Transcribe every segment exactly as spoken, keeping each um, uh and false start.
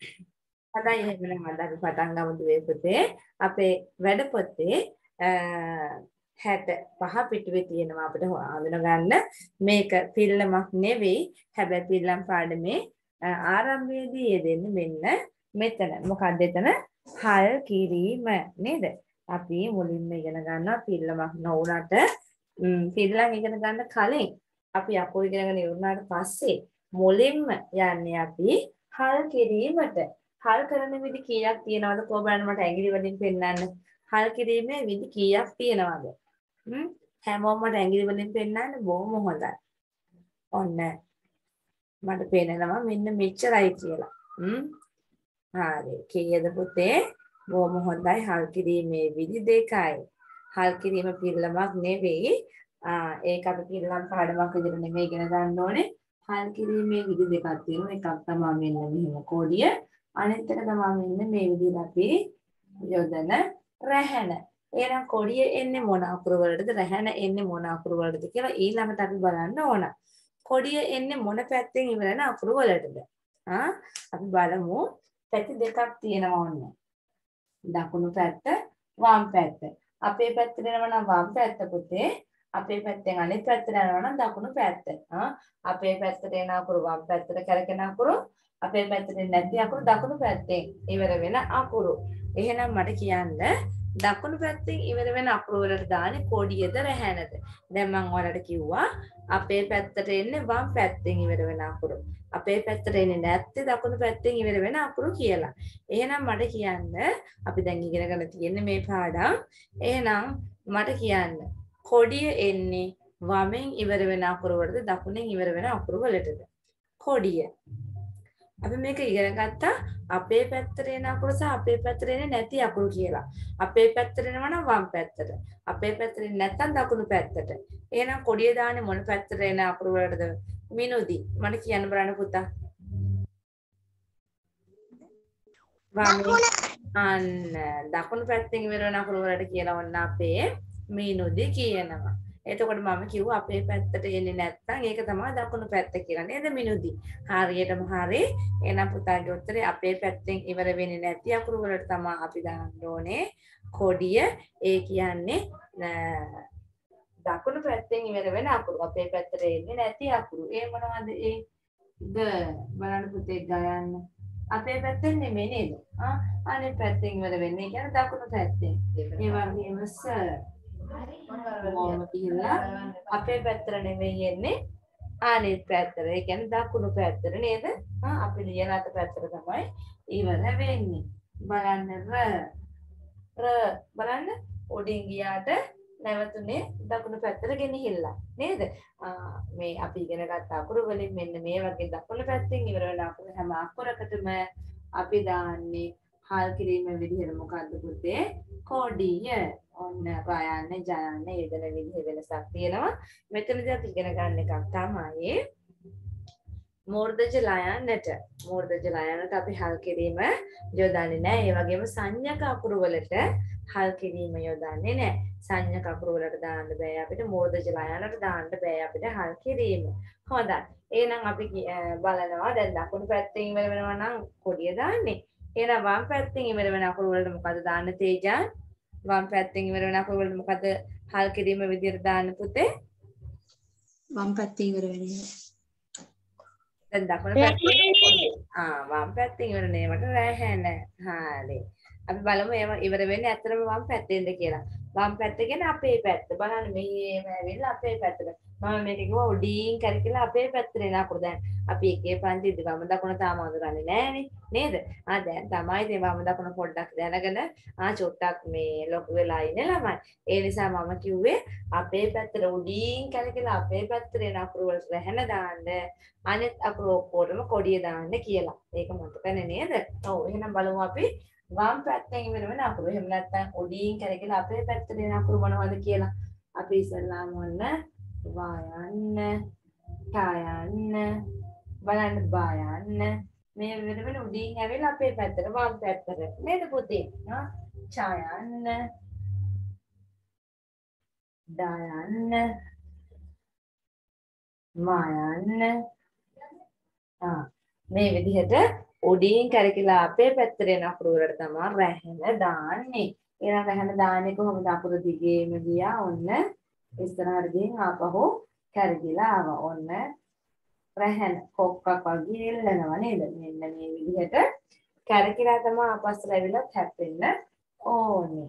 හදයි එහෙනම් අද අපි පටන් ගමු දුවේ පුතේ. අපේ වැඩ පොතේ හැට පහ පිටුවේ තියෙනවා අපිට හඳුන ගන්න. මේක පිල්ලමක් නෙවෙයි. හැබැයි පිල්ලම් පාඩමේ ආරම්භයේදී යෙදෙන්නේ මෙන්න මෙතන. මොකක්ද එතන? හල් කිරීම නේද? අපි මුලින්ම ඉගෙන ගන්නවා පිල්ලමක් නොවුනට පිල්ලම් ඉගෙන ගන්න කලින් අපි අකුරු ඉගෙනගෙන ඉවරනාට පස්සේ මුලින්ම යන්නේ අපි හල් කිරීමට. හල් කරන විදි කීයක් තියෙනවද කොහොමද මට ඇඟිලි වලින් පෙන්නන්න. හල් කිරීමේ විදි කීයක් තියෙනවද? හ්ම් හැමෝම මට ඇඟිලි වලින් පෙන්නන්න බොහොම හොඳයි. ඔන්න මට පේනවා මෙන්න මෙච්චරයි කියලා. හ්ම් හරි. කීයද පුතේ? බොහොම හොඳයි. හල් කිරීමේ විදි දෙකයි. හල් කිරීම පිළිලමක් නෙවෙයි. ආ ඒක අපි පිළිලම් පාඩමක් විදිහට නෙමෙයි ඉගෙන ගන්න ඕනේ. හල් කිරීමේ විදි දෙකක් තියෙනවා. එකක් තමයි මෙන්න මෙහෙම කොඩිය. අනිත් එක තමයි මෙන්න මේ විදිහට අපි යොදන රැහැන. එහෙනම් කොඩිය එන්නේ මොන අකුරු වලටද? රැහැන එන්නේ මොන අකුරු වලටද කියලා ඊළඟට අපි බලන්න ඕන. කොඩිය එන්නේ මොන පැත්තෙන් ඉවරන අකුරු වලටද? ආ අපි බලමු. පැති දෙකක් තියෙනවා ඔන්න. දකුණු පැත්ත, වම් පැත්ත. අපේ පැත්තට යනවා නම් වම් පැත්ත පුතේ. අපේ පැත්තෙන් අනිත් පැත්තට යනවා නම් දකුණු පැත්ත. ආ අපේ පැත්තට එන අකුරු වම් පැත්තට කරකෙන අකුරු අපේ පැත්තට නැති අකුරු දකුණු පැත්තෙන් ඉවර වෙන අකුරු. එහෙනම් මට කියන්න දකුණු පැත්තෙන් ඉවර වෙන අකුරු වලට දාන්නේ කොඩියද රැහැනද? දැන් මම ඔයාලට කිව්වා අපේ පැත්තට එන්නේ වම් පැත්තෙන් ඉවර වෙන අකුරු. අපේ පැත්තට එන්නේ නැත්තේ දකුණු පැත්තෙන් ඉවර වෙන අකුරු කියලා. එහෙනම් මට කියන්න අපි දැන් ඉගෙන ගන්න තියෙන්නේ මේ පාඩම්. එහෙනම් මට කියන්න කොඩිය එන්නේ වමෙන් ඉවර වෙන අකුරු වලටද දකුණෙන් ඉවර වෙන අකුරු වලටද? කොඩිය අපි මේක ඉගෙන ගත්තා අපේ පැත්තට එන අකුරු සහ අපේ පැත්තට එන්නේ නැති අකුරු කියලා. අපේ පැත්තට එනවා නම් වම් පැත්තට. අපේ පැත්තට එන්නේ නැත්නම් දකුණු පැත්තට. එහෙනම් කොඩිය දාන්නේ මොන පැත්තට එන අකුරු වලටද? මිනුදි. මට කියන්න බලන්න පුතා. අන්න දකුණු පැත්තෙන් ඉවර වෙන අකුරු වලට කියලා වන්න අපේ මිනුදි කියනවා. එතකොට මම කිව්වා අපේ පැත්තට එන්නේ නැත්නම් ඒක තමයි දකුණු පැත්ත කියලා නේද මිනුදි. හරියටම හරි. එහෙනම් පුතාගේ උත්තරේ අපේ පැත්තෙන් ඉවර වෙන්නේ නැති අකුරු වලට තමයි අපි දාන්න ඕනේ කොඩිය. ඒ කියන්නේ දකුණු පැත්තෙන් ඉවර වෙන අකුරු. අපේ පැත්තට එන්නේ නැති අකුරු. ඒ මොනවද ඒ? ද බලන්න පුතේ ගයන්න. අපේ පැත්තෙන් නෙමෙයි නේද? ආ අනිත් පැත්තෙන් ඉවර වෙන්නේ කියන්නේ දකුණු පැත්තෙන්. ඒ වගේම ස මොම කියලා අපේ පැත්තට නෙමෙයි එන්නේ අනිත් පැත්තට. ඒ කියන්නේ දකුණු පැත්තට නේද? ආ අපි ලියන අත පැත්තට තමයි ඉවර වෙන්නේ. බලන්න ර ර බලන්න උඩින් ගියාට නැවතුනේ දකුණු පැත්තට ගෙනහිල්ලා නේද? මේ අපි ඉගෙන ගත්ත අකුරු වලින් මෙන්න මේ වගේ දකුණු පැත්තෙන් ඉවර වෙන අකුරු හැම අකුරකටම අපි දාන්නේ හල් කිරීම විදිහට මොකද්ද පුතේ? කොඩිය. ඔන්න රයන්නේ ජයන්නේ යෙදෙන විදිහ වෙනසක් තියෙනවා. මෙතනදී අපි ඉගෙන ගන්න එකක් තමයි මූර්ධජ ලයන්නට. මූර්ධජ ලයන්නට අපි හල් කිරීම යොදන්නේ නැහැ. ඒ වගේම සංඥක අකුරු වලට හල් කිරීම යොදන්නේ නැහැ. සංඥක අකුරු වලට දාන්න බෑ අපිට. මූර්ධජ ලයන්නට දාන්න බෑ අපිට හල් කිරීම. හොඳයි. එහෙනම් අපි බලනවා දැන් දකුණු පැත්තෙන් ඉවර වෙනවා නම් කොඩිය දාන්නේ. එහෙනම් වම් පැත්තෙන් ඉවර වෙන අකුරු වලට මොකද දාන්න තේජාන්? වම් පැත්තෙන් ඉවර වෙන අකුරු වලට මොකද හල් කිරීම විදියට දාන්න පුතේ? වම් පැත්තේ ඉවර වෙන්නේ. දැන් දකුණු පැත්තේ ආ වම් පැත්තෙන් ඉවර නේමට රැහැන. හරි. අපි බලමු ඒව ඉවර වෙන්නේ ඇත්තටම වම් පැත්තෙන්ද කියලා. වම් පැත්ත කියන්නේ අපේ පැත්ත. බලන්න මෙහෙම ඇවිල්ලා අපේ පැත්තට. මම මේක කිව්වා උඩින් කරකිලා අපේ පැත්තට එන අකුරු. දැන් අපි එකේ පන්තිදී වම් දකුණ තාම හඳුනන්නේ නැහනේ නේද? ආ දැන් තමයි ඉතින් වම් දකුණ පොඩ්ඩක් දැනගෙන ආ චොට්ටක් මේ ලොකු වෙලා ඉන්නේ ළමයි. ඒ නිසා මම කිව්වේ අපේ පැත්තට උඩින් කරකිලා අපේ පැත්තට එන අකුරු වලට රැහැන දාන්න. අනිත් අකුරු ඔක්කොටම කොඩිය දාන්න කියලා. ඒක මතකනේ නේද? ඔව් එහෙනම් බලමු අපි වම් පැත්තෙන් ඉවර වෙන අකුරු. එහෙම නැත්නම් උඩින් කරකිලා අපේ පැත්තට එන අකුරු මොනවද කියලා. අපි ඉස්සල්ලාම ඔන්න වායන්න, ඨායන්න, බලන්න බායන්න. මේ වෙන වෙන උඩින් ඇවිල්ලා අපේ පැත්තට වම් පැත්තට නේද පුතේ? ආ ඡායන්න, දායන්න, මායන්න. ආ මේ විදිහට උඩින් කැරකිලා අපේ පැත්තට එන අකුරු වලට තමයි රැහෙන දාන්නේ. එහෙනම් රැහෙන දාන්නේ කොහොමද? අකුරු දිගේම ගියා. ඔන්න ඉස්සරහට ගිහින් ආපහු කැරකිලා ආවා. ඔන්න රැහෙන කොක්කක් වගේ එල්ලනවා නේද? මෙන්න මේ විදිහට කැරකිලා තමයි ආපස්සට ඇවිල්ලා හැප්පෙන්න ඕනේ.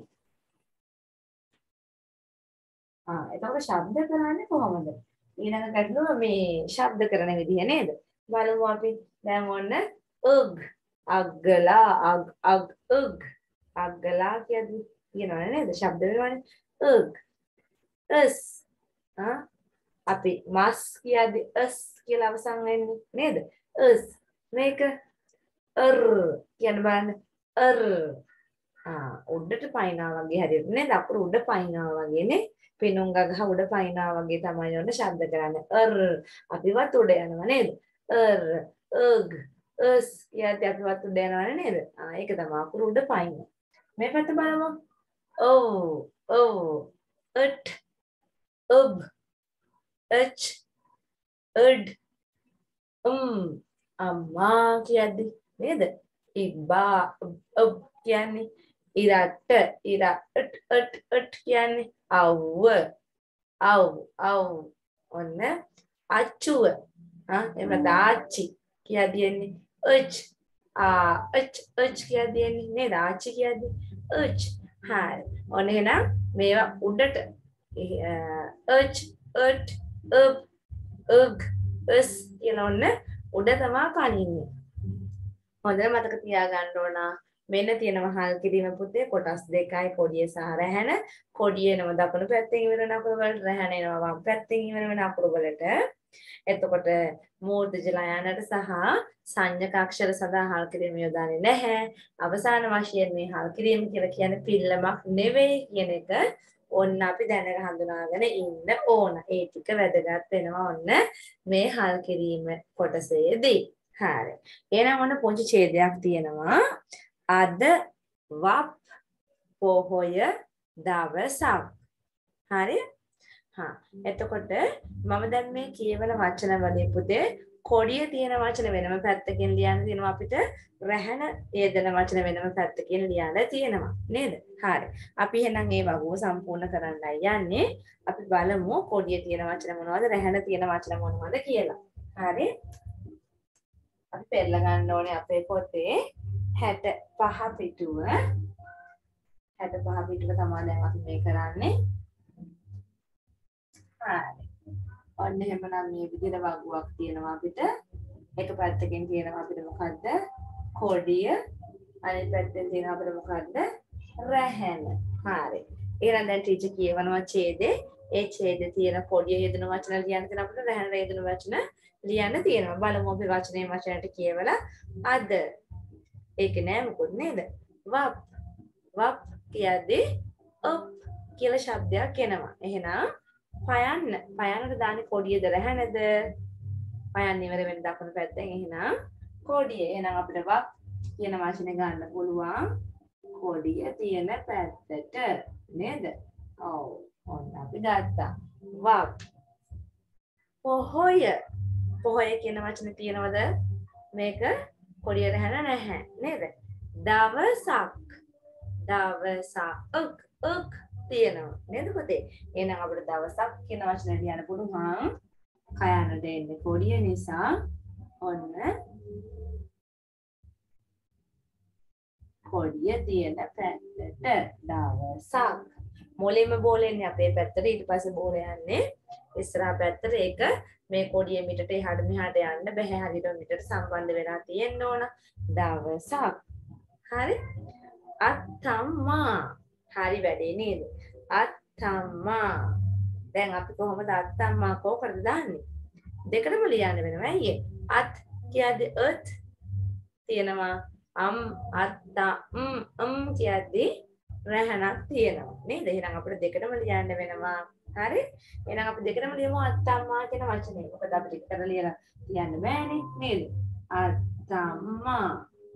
ආ එතකොට ශබ්ද කරන්නේ කොහොමද? ඊළඟ ගැටලුව මේ ශබ්ද කරන විදිහ නේද? බලමු අපි දැන් ඔන්න උග් අග්ගලා අග් අග් උග් අග්ගලා කියද්දි කියනවනේ නේද? ශබ්ද වෙනවනේ උග් අස් ආ අපි මස් කියද්දි අස් කියලා අවසන් වෙන්නේ නේද? අස් මේක අර් කියන බලන්න අර් ආ උඩට පයින්නවා වගේ හරියට නේද? අකුරු උඩ පයින්නවා වගේ නේ. පිනුම් ගහ උඩ පයින්නවා වගේ තමයි ඔන්න ශබ්ද කරන්නේ. අර් අපිවත් උඩ යනවා නේද? අර් උග් අස් කියද්දි අපිවත් උඩ යනවනේ නේද? ආ ඒක තමයි අකුරු උඩ පයින්නවා. මේ පැත්ත බලමු. ඔව් ඔව් අට් උබ් අච් අඩ් උම් අම්මා කියද්දි නේද? ඉබ්බා ඔබ් කියන්නේ ඉරට ඉරට අට් අට් කියන්නේ අව්ව අව් අව් ඔන්න අච්චුව ආ එහෙම ආච්චි කියදින්නේ අච් ආ අච් අච් කියදින්නේ නේද? ආච්චි කියද්දි අච් හරි. ඔන්න එහෙනම් මේවා උඩට අච් අට් උබ් උග් අස් කියලා ඔන්න උඩ තමයි කනින්නේ. හොඳට මතක තියාගන්න ඕන මෙන්න තියෙනවා හල් කිරීම පුතේ කොටස් දෙකයි කොඩිය සහ රැහැන. කොඩිය එනව දකුණු පැත්තෙන් ඉවර වෙන අකුරු වලට රැහැන එනවා වම් පැත්තෙන් ඉවර වෙන අකුරු වලට. එතකොට මූර්ධජ ලයනට සහ සංඥක අක්ෂර සඳහා හල් කිරීම යොදාන්නේ නැහැ. අවසාන වශයෙන් මේ හල් කිරීම කියලා කියන්නේ පිල්ලමක් නෙවෙයි කියන එක ඔන්න අපි දැනග හඳුනාගෙන ඉන්න ඕන. ඒ ටික වැදගත් වෙනවා ඔන්න මේ හල් කිරීම කොටසේදී. හරි. එහෙනම් ඔන්න පුංචි ඡේදයක් තියෙනවා. අද වප් පොහොය දවසක්. හරි? හා. එතකොට මම දැන් මේ කියවන වචන වලින් පුතේ කොඩිය තියෙන වචන වෙනම පැත්තකින් ලියන්න තියෙනවා අපිට. රැහන යෙදෙන වචන වෙනම පැත්තකින් ලියන්න තියෙනවා. නේද? හරි. අපි එහෙනම් මේ වගුව සම්පූර්ණ කරන්නයි යන්නේ. අපි බලමු කොඩිය තියෙන වචන මොනවද රැහන තියෙන වචන මොනවද කියලා. හරි? අපි පෙරලා ගන්න ඕනේ අපේ පොතේ හැට පහ පිටුව. හැට පහ පිටුව තමයි දැන් අපි මේ කරන්නේ. හරි. ඔන්න එහෙමනම් මේ විදිහට වගුවක් තියෙනවා අපිට. එක පැත්තකින් තියෙනවා අපිට මොකද්ද? කොඩිය. අනිත් පැත්තෙන් තියෙනවා අපිට මොකද්ද? රැහැන. හරි. එහෙනම් දැන් ටීචර් කියවනවා ඡේදේ. ඒ ඡේදේ තියෙන කොඩිය යෙදෙන වචන ලියන්න තියෙන අපිට රැහැන යෙදෙන වචන ලියන්න තියෙනවා. බලමු අපි වචනේ වචනට කියවලා අද. ඒක නෑ මොකොත් නේද? වප්. වප් කියද්දී ඔප් කියලා ශබ්දයක් එනවා. එහෙනම් පයන්න. පයන්නට දාන්නේ කොඩියද රැහැනද? පයන්න ඉවර වෙන දකුණු පැත්තෙන් එහෙනම් කොඩිය. එහෙනම් අපිට වප් කියන වචනේ ගන්න පුළුවන් කොඩිය තියෙන පැත්තට නේද? ඔව්. ඔන්න අපි ගත්තා. වප්. පොහොය. පොහොය කියන වචනේ තියෙනවද? මේක කොඩිය රැහැන නැහැ නේද? දවසක්. දවසක්. උක් උක් තියෙනවා නේද පුතේ? එහෙනම් අපිට දවසක් කියන වචනේ ලියන්න පුළුවන්. කයන දෙන්නේ කොඩිය නිසා ඔන්න කොඩිය තියෙන පැත්තට දවසක්. මොලේම බෝලෙන්නේ අපේ පැත්තට ඊට පස්සේ බෝල යන්නේ ඉස්සරහා පැත්තට. ඒක මේ කොඩිය මිටට එහාට මෙහාට යන්න බෑ. හරියට මිටට සම්බන්ධ වෙලා තියෙන්න ඕන. දවසක්. හරි? අත්තම්මා. හරි වැඩේ නේද? අත්තම්මා. දැන් අපි කොහොමද අත්තම්මා කොකටද දාන්නේ? දෙකටම ලියන්න වෙනවා. ඇයි අත් කියද්දි අත් තියෙනවා. අම් අත්තා ම් ම් කියද්දි රැහනක් තියෙනවා. නේද? එහෙනම් අපිට දෙකටම ලියන්න වෙනවා. හරි? එහෙනම් අපි දෙකටම ලියමු අත්තම්මා කියන වචනේ. මොකද අපිට එකට ලියලා ලියන්න බෑනේ. නේද? අත්තම්මා.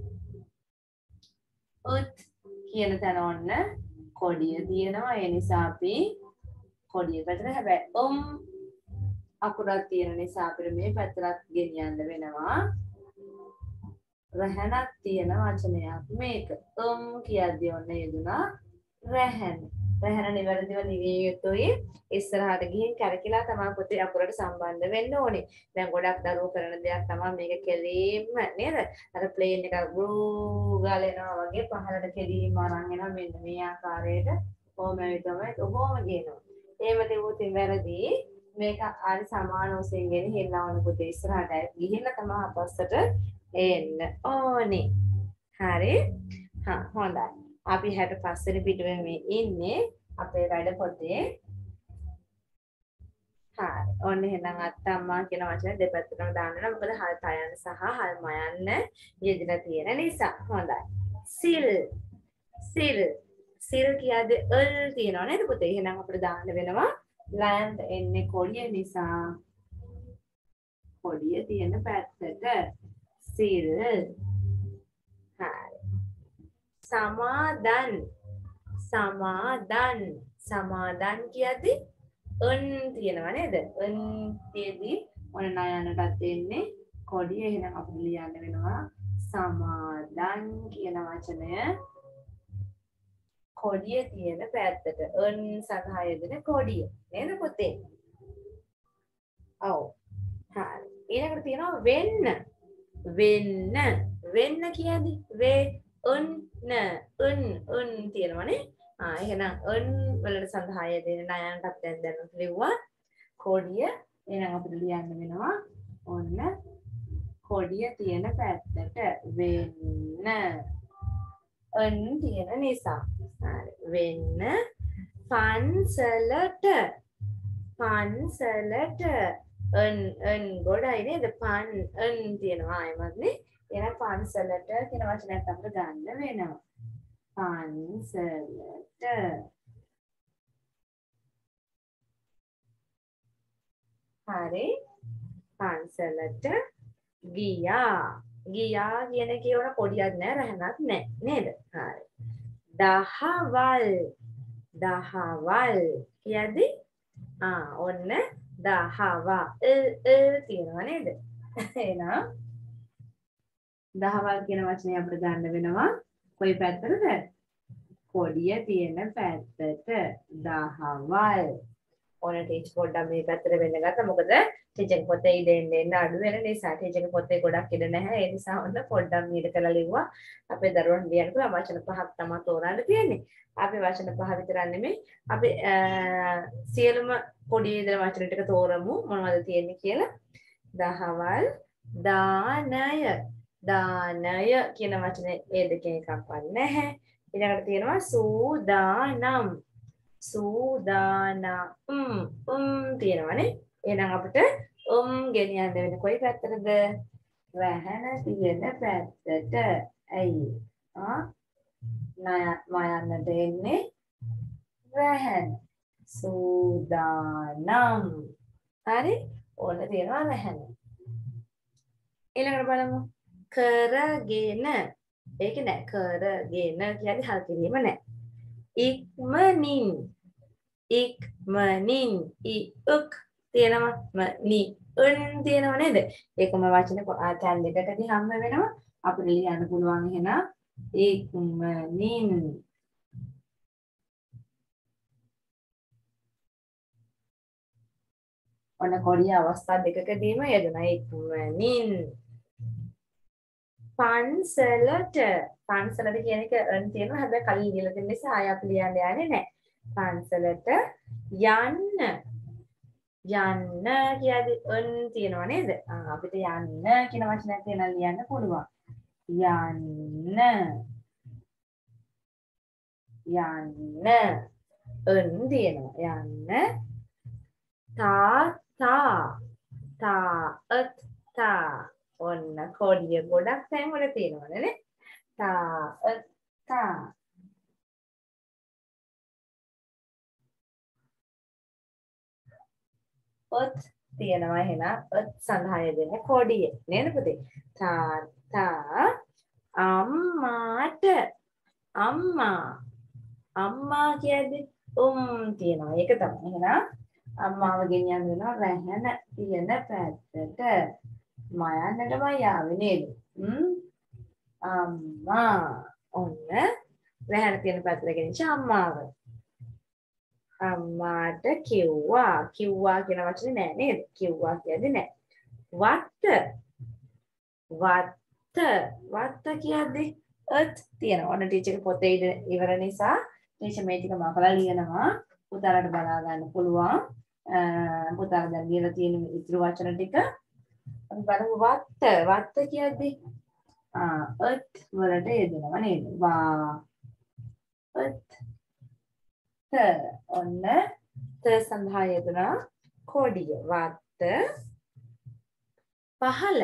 උත් කියන තැන ඔන්න කොඩිය තියෙනවා. ඒ නිසා අපි කොඩිය පැත්තට හැබැයි උම් අකුරක් තියෙන නිසා අපිට මේ පැත්තට ගෙනියන්න වෙනවා. රැහැනක් තියෙන වචනයක් මේක. um කියද්දී ඔන්න යෙදුනා රැහැන. රැහැන නිවැරදිව ලිවිය යුතුයි. ඉස්සරහට ගිහින් කැරකිලා තමයි පොතේ අකුරට සම්බන්ධ වෙන්න ඕනේ. දැන් ගොඩක් දරුවෝ කරන දෙයක් තමයි මේක කෙලින්ම නේද? අර ප්ලේන් එකක් ග්‍රූ ගාලා එනවා වගේ පහළට කෙලින්ම අරන් එනවා මෙන්න මේ ආකාරයට. කොහොම තමයි කොහොම කියනවා. එහෙම තිබුත් වැරදි. මේක ආරි සමාන වශයෙන් ගෙන හෙන්නවන පුතේ ඉස්සරහට ගිහිල්ලා තමයි අපස්සට එන්න ඕනේ. හරි? හා හොඳයි. අපි හැට පහ වෙනි පිටුවේ මේ ඉන්නේ අපේ වැඩ පොතේ. හරි. ඔන්න එහෙනම් අත්තම්මා කියන වචනේ දෙපැත්තටම දාන්න ඕන. මොකද හල් තයන්න සහ හල් මයන්න යෙදලා තියෙන නිසා. හොඳයි. සිල් සිල් සිල් කියද්දී අල් තියෙනව නේද පුතේ? එහෙනම් අපිට දාන්න වෙනවා land එන්නේ කොඩිය නිසා කොඩිය තියෙන පැත්තට සිල්. හරි. සමාදන් සමාදන් සමාදන් කියද්දී අන් තියෙනවා නේද? අන් තියදී මොන නයනටත් එන්නේ කොඩිය. එහෙනම් අපිට ලියන්න වෙනවා සමාදන් කියන වචනය කොඩිය තියෙන පැත්තට. අන් සඳහා යෙදෙන කොඩිය නේද පුතේ? ඔව්. හරි. ඊළඟට තියෙනවා වෙන්න. වෙන්න. වෙන්න කියන්නේ වේ උන් න උන් උන් තියෙනවනේ. ආ එහෙනම් උන් වලට සඳහා යෙදෙන නයනට අපි දැන් දැන් ලිව්වා කොඩිය. එහෙනම් අපිට ලියන්න වෙනවා ඔන්න කොඩිය තියෙන පැත්තට වෙන්න. උන් තියෙන නිසා. හරි. වෙන්න. පන්සලට පන්සලට අන් අන් ගොඩයි නේද? පන් අන් තියෙනවා ආයෙමත් නේ. එහෙනම් පන්සලට කියන වචනයක් අපිට ගන්න වෙනවා. පන්සලට. හරි. පන්සලට ගියා. ගියා කියන කියවන පොඩියක් නෑ රහනක් නෑ නේද? හරි. දහවල් දහවල් කියද්දී ආ ඔන්න දහවා එල් එල් තියෙනවා නේද? එහෙනම් දහවල් කියන වචනේ අපිට ගන්න වෙනවා කොයි පැත්තටද? කොඩිය තියෙන පැත්තට දහවල්. ඕන ටීචර් පොඩ්ඩක් මේ පැත්තට වෙන්න ගත්තා. මොකද ටීචර් පොතේ ඉඳ එන්න එන්න අඩු වෙන නිසා ටීචර් පොතේ ගොඩක් ඉඳ නැහැ. ඒ නිසා ඔන්න පොඩ්ඩක් මීට කරලා ලිව්වා. අපේ දරුවන් ලියන්න පුළුවන් වචන පහක් තමයි තෝරන්න තියෙන්නේ. අපි වචන පහ විතරක් නෙමෙයි අපි සියලුම පොඩි ඉඳලා වචන ටික තෝරමු මොනවද තියෙන්නේ කියලා. දහවල් දානය දානය කියන වචනේ ඒ දෙකෙන් එකක්වත් නැහැ. ඊළඟට තියෙනවා සූදානම් සූදානම් උම් තියෙනවානේ. එහෙනම් අපිට උම් ගෙනියන්න වෙන්නේ කොයි පැත්තටද? රැහැන තියෙන පැත්තට. ඇයි? ආ මයන්නට එන්නේ රැහැන. සූදානම්. හරි? ඕන තියෙනවා රැහැන. ඊළඟට බලමු. කරගෙන. ඒක නෑ. කරගෙන කියන්නේ හල් කිරීම නෑ. ඉක්මනින්. ඉක්මනින්. ඉක් තියෙනවා නි උන් තියෙනව නේද? ඒකම වචන ආතන් දෙකකදී හම්බ වෙනවා. අපිට ලියන්න පුළුවන් එහෙනම් ඉක්මනින්. ඔන්න කොඩිය අවස්ථා දෙකකදීම යෙදුණා ඉක්මනින්. පන්සලට. පන්සලට කියන එක අන් තියෙනවා. හැබැයි කලින් ඉගෙන ගන්න නිසා ආය අපි ලියන්න යන්නේ නැහැ. පන්සලට යන්න. යන්න කියද්දී අන් තියෙනවා නේද? ආ අපිට යන්න කියන වචනයක් තියෙනවා ලියන්න පුළුවන්. යන්න. යන්න. අන් තියෙනවා. යන්න. තාතා. තාත් තා. ඔන්න කොඩිය ගොඩක් තැන් වල තියෙනවනේ නේ. තාත් තා. ඔත් තියෙනවා එහෙනම් ඔත් සඳහා යෙදෙන කොඩිය නේද පුතේ? තාත්තා අම්මාට. අම්මා. අම්මා කියද්දි උම් තියෙනවා. ඒක තමයි. එහෙනම් අම්මාව ගෙනියන්න වෙනවා රැහැන තියෙන පැත්තට. මයන්නටමයි ආවේ නේද? හ්ම් අම්මා ඔන්න වැහැර තියෙන පැත්තට ගෙනිච්ච අම්මාව. අම්මාට කිව්වා. කිව්වා කියන වචනේ නෑ නේද? කිව්වා කියන්නේ නෑ. වත්ත. වත්ත. වත්ත කියද්දි අත් තියෙනවා. ඔන්න ටීචර් ගේ පොතේ ඉවර නිසා ටීචර් මේ ටික මකලා ලියනවා. පුතාලට බලා ගන්න පුළුවන්. පුතාලා දැන් ලියලා තියෙන ඉතුරු වචන ටික අපි බලමු. වත්ත. වත්ත කියද්දි ආ අත් වලට යෙදෙනවා නේද? වා අත් ත ඔන්න ත සඳහා යෙදුනා කොඩිය. වත්ත. පහළ.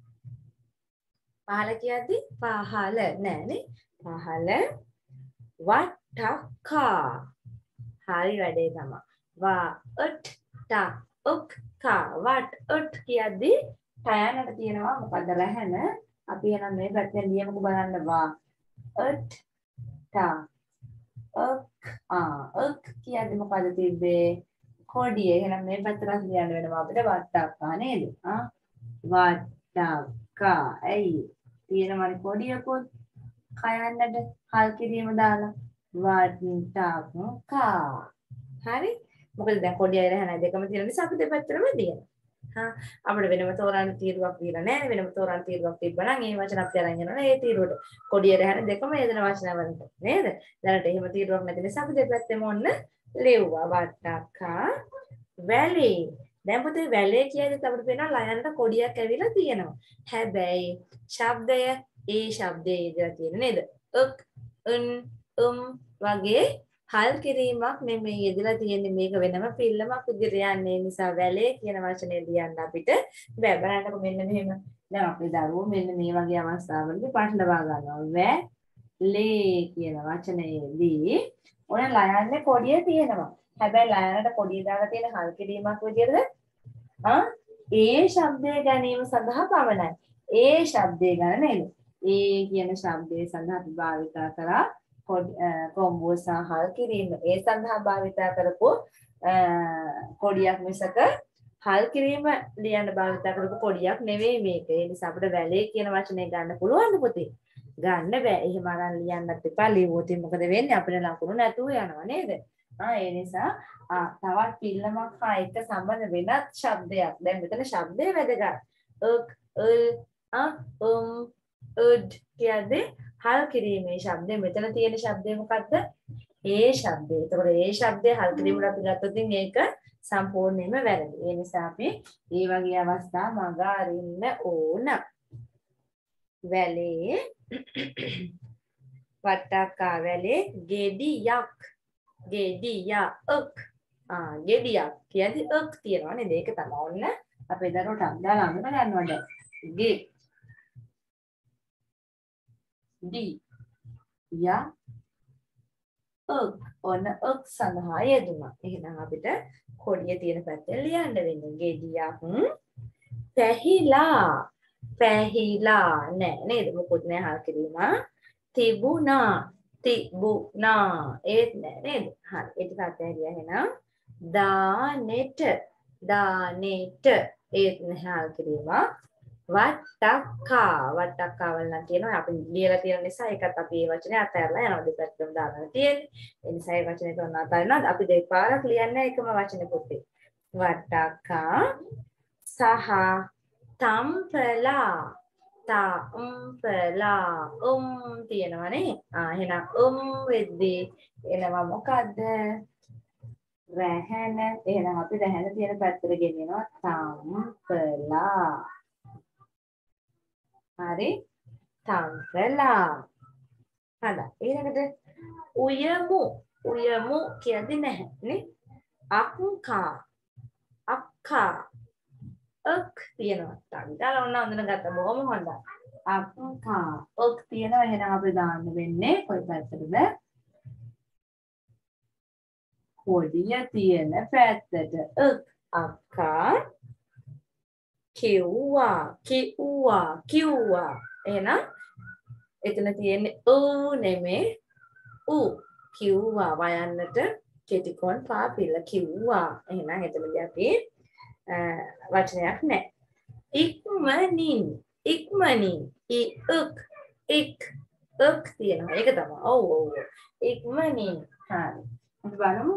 පහළ කියද්දි පහළ නෑනේ. පහළ. වට්ටක්කා. හරි වැඩේ තමයි. වා අට් ට උක් කා වට අට් කියද්දි ටයනට තියෙනවා මොකද්ද රැහැන. අපි එහෙනම් මේ පැත්තෙන් ලියමුකෝ බලන්න. වා අට් ට උක් ආ උක් කියද්දි මොකද්ද තිබ්බේ? කොඩිය. එහෙනම් මේ පැත්තට ලියන්න වෙනවා අපිට වට්ටක්කා නේද? ආ වට්ටක්කා. ඇයි? තියෙනවනේ කොඩියකුත් කයන්නට හල් කිරීම දාලා වට්ටක්කා. හරි? මොකද දැන් කොඩියයි රැහැනයි දෙකම තියෙන නිසා අපි දෙපැත්තටම ලියනවා. හා අපිට වෙනම තෝරන්න තීරුවක් දීලා නැහැ. වෙනම තෝරන්න තීරුවක් තිබ්බනම් ඒ වචන අපි අරන් යනවා. ඒ තීරුවට කොඩිය රැහැන දෙකම යෙදෙන වචන වලට නේද? දැනට එහෙම තීරුවක් නැති නිසා අපි දෙපැත්තෙම ඔන්න ලියුවා. වට්ටක්කා. වැලේ. දැන් පුතේ වැලේ කියද්දිත් අපිට පේනවා ලයන්ට කොඩියක් ඇවිල්ලා තියෙනවා. හැබැයි ශබ්දය ඒ ශබ්දයේ ඉඳලා තියෙන නේද? උක් උන් උම් වගේ හල් කිරීමක් නෙමෙයි යෙදලා තියෙන්නේ. මේක වෙනම පිල්ලමක් විදිහට යන්නේ. නිසා වැලේ කියන වචනේ ලියන්න අපිට බෑ. බලන්නකො මෙන්න මෙහෙම. දැන් අපේ දරුවෝ මෙන්න මේ වගේ අවස්ථාවලදී පාठ ලබා ගන්නවා. වැලේ කියන වචනයේදී ඔය ලයන්නේ කොඩිය තියෙනවා. හැබැයි ලයනට කොඩිය දාලා තියෙන හල් කිරීමක් විදිහටද ආ ඒ ශබ්දය ගැනීම සඳහා පමණයි. ඒ ශබ්දය ගන්න නේද? ඒ කියන ශබ්දය සඳහා අපි භාවිතා කරා කොම්බුව සහ හල් කිරීම. ඒ සඳහා භාවිතා කරපු කොඩියක් මිසක හල් කිරීම ලියන්න භාවිතා කරපු කොඩියක් නෙවෙයි මේක. ඒ නිසා අපිට වැලේ කියන වචනේ ගන්න පුළුවන් පුතේ. ගන්න බෑ. එහෙම අරන් ලියන්නත් එපා. ලියුවොත් මොකද වෙන්නේ? අපිට ලකුණු නැතුව යනවා නේද? ආ ඒ නිසා ආ තවත් පිල්ලමක් හා එක සම්බන්ධ වෙනත් ශබ්දයක්. දැන් මෙතන ශබ්දය වැදගත්. උක් උල් අ උම් උඩ් කියද්දී හල් කිරීමේ ශබ්දය. මෙතන තියෙන ශබ්දය මොකද්ද? ඒ ශබ්දය. ඒතකොට ඒ ශබ්දය හල් කිරීමට අපි ගත්තොත් මේක සම්පූර්ණයෙන්ම වැරදි. ඒ නිසා අපි මේ වගේ අවස්ථා මග අරින්න ඕන. වැලේ වට්ටක්කා වැලේ ගෙඩියක්. ගෙඩියක්. ආ ගෙඩියක් කියද්දි අක් තියෙනවා නේද? ඒක තමයි ඔන්න අපේ දරුවෝ ටක් දාලා අඳුන ගන්නවා දැන්. ගේ ඩි යා අක් ඔන්න අක් සඳහා යෙදුණා. එහෙනම් අපිට කොඩිය තියෙන පැත්තෙන් ලියන්න වෙන්නේ ගෙඩියක්. පැහිලා. පැහිලා නෑ නේද? මොකොත් නෑ හල් කිරීම. තිබුණා. තිබුණා ඒත් නෑ නේද? හරි. ඒ ටික අතහැරියා එහෙනම්. දානෙට. දානෙට ඒත් නෑ හල් කිරීම. වට්ටක්කා. වට්ටක්කා වල නම් කියනවා අපි ලියලා තියෙන නිසා ඒකත් අපි මේ වචනේ අතහැරලා යනවා. දෙපැත්තම දාලා තියෙන්නේ. ඒ නිසා මේ වචනේ තෝරන අතහැරනවා. අපි දෙපාරක් ලියන්නේ එකම වචනේ පොතේ. වට්ටක්කා සහ තම්පලා. තම්පලා උම් තියෙනවනේ. ආ එහෙනම් උම් වෙද්දී එනවා මොකද්ද? රැහැන. එහෙනම් අපි රැහැන තියෙන පැත්තට ගෙනියනවා තම්පලා. හරි. තම්පලා. හරි. ඊළඟට උයමු. උයමු කියද්දි නැහැ නේ. අක්කා. අක්කා. අක් තියෙනවා. තාන්දාලා ඔන්න අඳුන ගත්ත බොහොම හොඳයි. අක්කා. අක් තියෙනවා. එහෙනම් අපි දාන්න වෙන්නේ කොයි පැත්තටද? කොඩිය තියෙන පැත්තට. අක් අක්කා කිව්වා. කිව්වා. කිව්වා. එහෙනම් එතන තියෙන්නේ ඌ නෙමෙයි ඌ. කිව්වා වයන්නට කෙටිකොන් පාපිල්ල කිව්වා. එහෙනම් එතනදී අපි වචනයක් නැහැ. ඉක්මනින්. ඉක්මනින්. ඉක් ik uk තියෙනවා. ඒක තමයි. ඔව් ඔව්. ඉක්මනින්. හරි. අපි බලමු.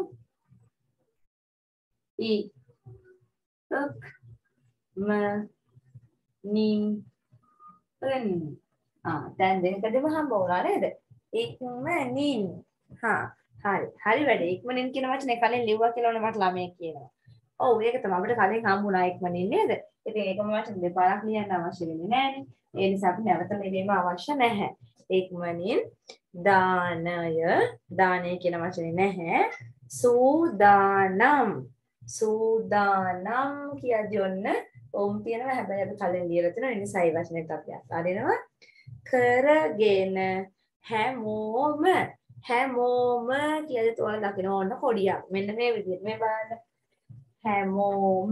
I uk म නින් ren. ආ දැන් දෙකකදම හම්බ වුණා නේද? ඉක්මනින්. හා හරි. හරි වැඩේ. ඉක්මනින් කියන වචනේ කලින් ලිව්වා කියලා ඕන මට ළමයෙක් කියනවා. ඔව් ඒක තමයි අපිට කලින් හම්බුණා ඉක්මනින් නේද? ඉතින් ඒකම වචන දෙපාරක් ලියන්න අවශ්‍ය වෙන්නේ නැහැනේ. ඒ නිසා අපි නැවත ලිවීම අවශ්‍ය නැහැ. ඉක්මනින් දානය දානය කියන වචනේ නැහැ. සූදානම් සූදානම් කියද්දී ඔන්න ඔම් තියෙනවා. හැබැයි අපි කලින් ලියලා තියෙනවා. ඒ නිසා ඒ වචනේත් අපි අතාරිනවා. කරගෙන හැමෝම හැමෝම කියද්දී ඔයාලා දකින්න ඕන කොඩියක්. මෙන්න මේ විදිහට මේ බලන්න. හැමෝම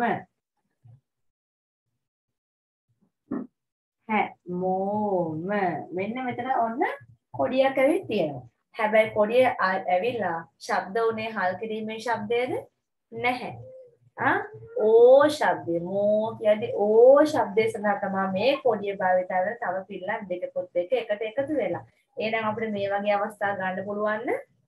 හැමෝම මෙන්න මෙතන ඔන්න කොඩියක් ඇවිත් තියෙනවා. හැබැයි කොඩිය ඇවිල්ලා ශබ්ද උනේ හල් කිරීමේ ශබ්දයේද නැහැ. ආ ඕ ශබ්දේ මෝ කියද්දී ඕ ශබ්දේ සඳහා තමයි මේ කොඩිය භාවිත කරන තව පිළිලක් දෙකකුත් දෙක එකට එකතු වෙලා. එහෙනම් අපිට මේ වගේ අවස්ථා ගන්න පුළුවන්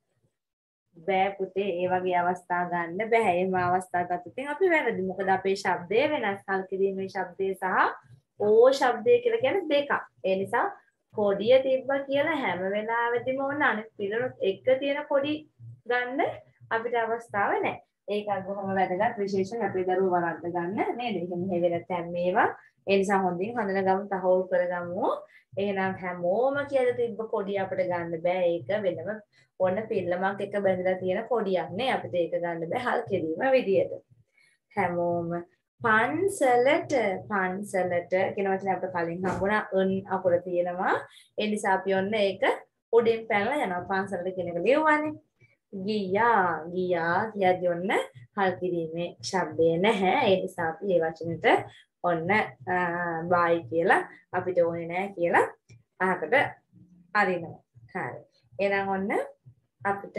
බෑ පුතේ. ඒ වගේ අවස්ථා ගන්න බෑ. එහෙම අවස්ථා ගත්තොත් අපි වැරදි. මොකද අපේ ශබ්දය වෙනස්. හල් කිරීමේ ශබ්දය සහ ඕ ශබ්දය කියලා කියන්නේ දෙකක්. ඒ නිසා කොඩිය තිබ්බා කියලා හැම වෙලාවෙදිම ඕන අනිත් පිළිලොත් එක තියෙන කොඩි ගන්න අපිට අවස්ථාව නැහැ. ඒක අගොම වැදගත් විශේෂයෙන් අපේ දරුවෝ වරද්ද ගන්න නේද? එහෙම හේවෙල තැන් මේවා. ඒ නිසා හොඳින් හඳුනගමු, තහවුරු කරගමු. එහෙනම් හැමෝම කියලා තිබ්බ කොඩිය අපිට ගන්න බෑ. ඒක වෙනම ඕන පිළිලමක් එක බැඳලා තියෙන කොඩියක් නේ. අපිට ඒක ගන්න බෑ හල් කිරීම විදියට. හැමෝම පන්සලට පන්සලට කියන වචනේ අපිට කලින් හම්බුණා. අන් අකුර තියෙනවා. ඒ නිසා අපි ඔන්න ඒක උඩින් පැනලා යනවා. පන්සලට කියන එක ලියවන්නේ. ගියා ගියා කියද්දී ඔන්න හල් කිරීමේ ශබ්දය නැහැ. ඒ නිසා අපි මේ වචනෙට ඔන්න බයි කියලා අපිට ඕනේ නැහැ කියලා අහකට අරිනවා. හරි. එහෙනම් ඔන්න අපිට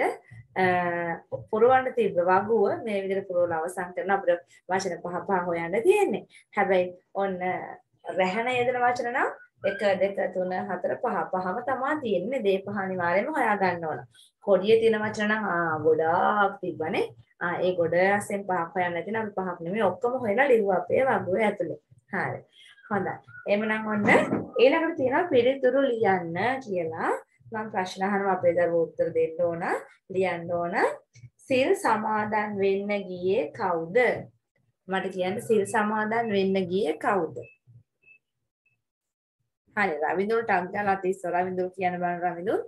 පුරවන්න තිබ්බ වගුව මේ විදිහට පුරවලා අවසන් කරන අපිට වචන පහ පහ හොයන්න තියෙන්නේ. හැබැයි ඔන්න රැහන යෙදෙන වචන නම් එක දෙක තුන හතර පහ පහම තමයි තියෙන්නේ. දේ පහ අනිවාර්යයෙන්ම හොයා ගන්න ඕන. කොඩියේ තියෙන වචන නම් ආ ගොඩාක් තිබ්බනේ. ආ ඒ ගොඩ රසෙන් පහක් හොයන්න නැතිනම් අපි පහක් නෙමෙයි ඔක්කොම හොයලා ලිව්වා අපේ වගුවේ ඇතුලේ. හරි. හොඳයි. එහෙනම් ඔන්න ඊළඟට තියෙනවා පිළිතුරු ලියන්න කියලා. මම ප්‍රශ්න අහනවා අපේ දරුවෝ උත්තර දෙන්න ඕන. ලියන්න ඕන. සිල් සමාදන් වෙන්න ගියේ කවුද? මට කියන්න සිල් සමාදන් වෙන්න ගියේ කවුද? හරි රවිඳුල් ටක් ගාලා තිස්ස රවිඳුල් කියන බලන්න රවිඳුල්.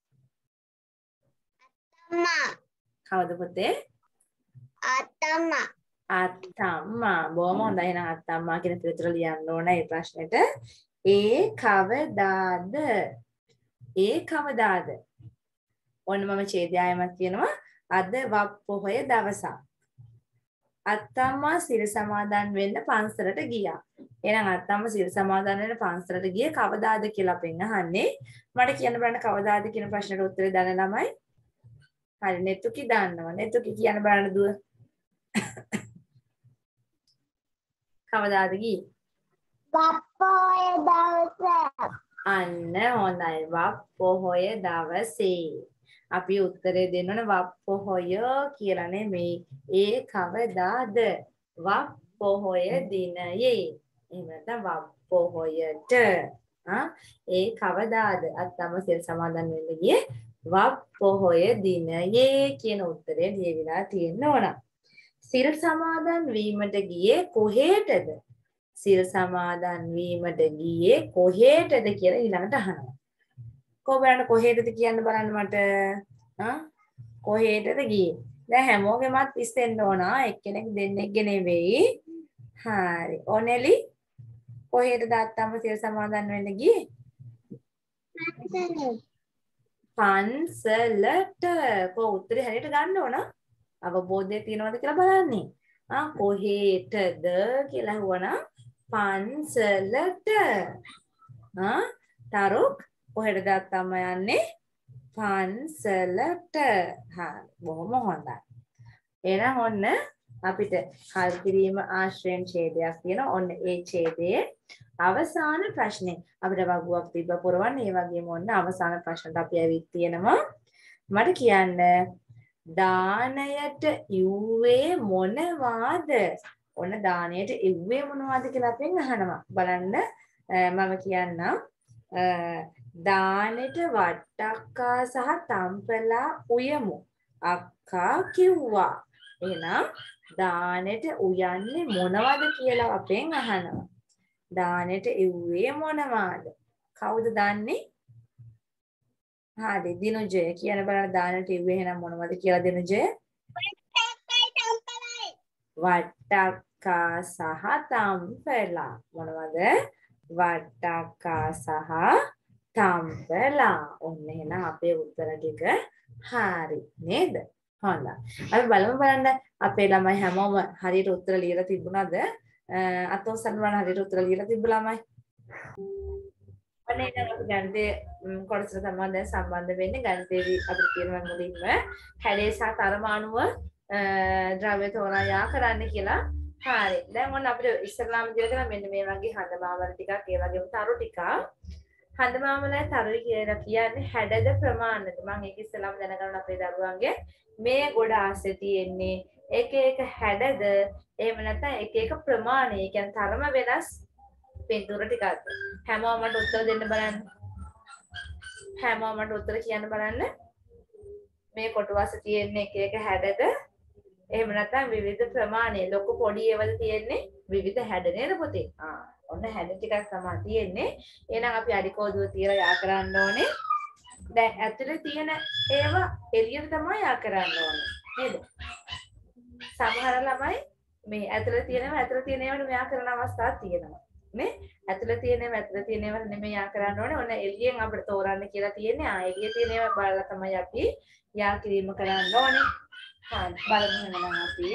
අත්තම්මා. කවුද පුතේ? අත්තම්මා. අත්තම්මා. බොහොම හොඳයි. එහෙනම් අත්තම්මා කියන පිළිතුර ලියන්න ඕන ඒ ප්‍රශ්නෙට. ඒ කවදාද? ඒ කවදාද? ඔන්න මම ඡේදයමක් කියනවා. අද වප් පොහොය දවසක්. අත්තම්මා සිල් සමාදන් වෙන්න පන්සලට ගියා. එහෙනම් අත්තම්මා සිල් සමාදන් වෙන්න පන්සලට ගියේ කවදාද කියලා අපෙන් අහන්නේ. මට කියන්න බලන්න කවදාද කියන ප්‍රශ්නෙට උත්තරේ දාන ළමයි. හරි නෙතුකි දාන්නවා. නෙතුකි කියන්න බලන්න දුව. කවදාද ගියේ? වප් පොහොය දවස. අන්න හොඳයි. වප් පොහොය දවසේ. අපි උත්තරේ දෙන්න ඕන වප් පොහොය කියලා නෙමෙයි. ඒ කවදාද? වප් පොහොය දිනයේ. එහෙම නැත්නම් වප් පොහොයට. ආ ඒ කවදාද? අත්තම සිල් සමාදන් වෙන්න ගියේ වප් පොහොය දිනයේ කියන උත්තරේ ලියවිලා තියෙන්න ඕන. සිල් සමාදන් වීමට ගියේ කොහෙටද? සිල් සමාදන් වීමට ගියේ කොහෙටද කියලා ඊළඟට අහනවා. කොහොමද කොහෙටද කියන්න බලන්න මට. ආ කොහෙටද ගියේ? දැන් හැමෝගෙමත් ඉස්සෙන්න ඕන. එක්කෙනෙක් දෙන්නෙක්ගේ නෙවෙයි. හරි. ඔනෙලි කොහෙටද අත්තම්ම සිල් සමාදන් වෙන්න ගියේ? පන්සලට. කො උත්තරේ හරියට ගන්න ඕන. අවබෝධය තියෙනවද කියලා බලන්නේ. ආ කොහෙටද කියලා අහුවනම් පන්සලට. ආ තරුක් කොහෙටද අත්තම්ම යන්නේ? පන්සලට. හරි බොහොම හොඳයි. එහෙනම් ඔන්න අපිට හල් කිරීම ආශ්‍රයෙන් ඡේදයක් තියෙනවා. ඔන්න ඒ ඡේදයේ අවසාන ප්‍රශ්නේ අපිට වගුවක් තිබ්බ පුරවන්න ඒ වගේම ඔන්න අවසාන ප්‍රශ්නට අපි ඇවිත් තියෙනවා. මට කියන්න දානයට ඉව්වේ මොනවාද? ඔන්න දානයට ඉව්වේ මොනවාද කියලා අපෙන් අහනවා. බලන්න මම කියන්නම්. දානෙට වට්ටක්කා සහ තම්පලා උයමු. අක්කා කිව්වා. එහෙනම් දානෙට උයන්නේ මොනවද කියලා අපෙන් අහනවා. දානෙට ඉව්වේ මොනවාද? කවුද දන්නේ? හරි දිනුජය කියන බලන්න දානෙට ඉව්වේ එහෙනම් මොනවද කියලා දිනුජය? වට්ටක්කා සහ තම්පලා. මොනවද? වට්ටක්කා සහ තම්පලා. ඔන්න එහෙනම් අපේ උත්තර ටික හරි නේද? හොඳයි. අපි බලමු බලන්න අපේ ළමයි හැමෝම හරියට උත්තර ලියලා තිබුණාද? අතෝසන් වල හරියට උත්තර ලියලා තිබ්බ ළමයි. අනේ දැන් අපි ගණිතේ කොටසට තමයි දැන් සම්බන්ධ වෙන්නේ. ගණිතේදී අපිට කියනවා මුලින්ම හැඩය සහ තරමාණුව ද්‍රව්‍ය තෝරා යා කරන්න කියලා. හරි. දැන් ඔන්න අපිට ඉස්සරලාම දීලා තියෙනවා මෙන්න මේ වගේ හඳමාවල ටිකක් ඒ වගේම තරු ටිකක්. හඳමාවලයි තරුයි කියලා කියන්නේ හැඩද ප්‍රමාණද. මම ඒක ඉස්සරලාම දැනගන්න අපේ දරුවන්ගේ මේ ගොඩ ආසේ තියෙන්නේ එක එක හැඩද එහෙම නැත්නම් එක එක ප්‍රමාණය. ඒ කියන්නේ තරම වෙනස් පින්තූර ටිකක්. හැමෝම මට උත්තර දෙන්න බලන්න. හැමෝම මට උත්තර කියන්න බලන්න. මේ කොටුවස තියෙන්නේ එක එක හැඩද එහෙම නැත්නම් විවිධ ප්‍රමාණය. ලොකු පොඩි ඒවාද තියෙන්නේ විවිධ හැඩ නේද පුතේ? ආ ඔන්න හැඩ ටිකක් තමයි තියෙන්නේ. එහෙනම් අපි අඩි කෝදුව තියලා යා කරන්න ඕනේ. දැන් ඇතුලේ තියෙන ඒවා එළියට තමයි යා කරන්න ඕනේ. නේද? සමහර ළමයි මේ ඇතුලේ තියෙනවා ඇතුලේ තියෙන ඒවාට මෙයා කරන අවස්ථාවක් තියෙනවා. නේ? ඇතුලේ තියෙන ඒවා ඇතුලේ තියෙන ඒවා නෙමෙයි යා කරන්න ඕනේ. ඔන්න එළියෙන් අපිට තෝරන්න කියලා තියෙන්නේ. ආ එළියේ තියෙන ඒවා බලලා තමයි අපි යා කිරීම කරන්න ඕනේ. හරි බලමු එහෙනම් අපි.